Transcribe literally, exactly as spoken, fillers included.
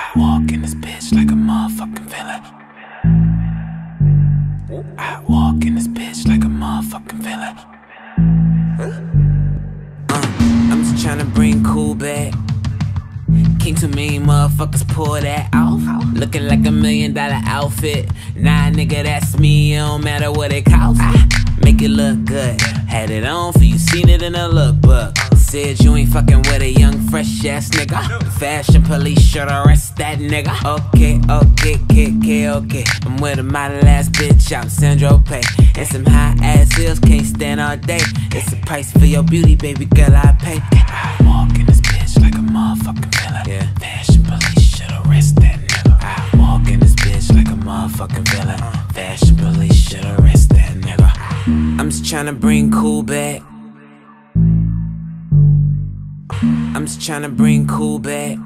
I walk in this bitch like a motherfucking villain. I walk in this bitch like a motherfucking villain. uh, I'm just tryna bring cool back. King too many motherfuckers pull that off. Looking like a million dollar outfit. Nah, nigga, that's me, it don't matter what it costs. Make it look good. Had it on for you, seen it in a lookbook. Said you ain't fucking with a young, fresh ass nigga. The fashion police should arrest that nigga. Okay, okay, okay, okay, okay. I'm with a model ass bitch out in Sandro Pay. And some high ass heels, can't stand all day. It's the price for your beauty, baby girl, I pay. I walk in this bitch like a motherfucking villain. Yeah. Fashion police should arrest that nigga. I walk in this bitch like a motherfucking villain. Fashion police should arrest that nigga. I'm just tryna bring cool back. I'm just tryna bring cool back.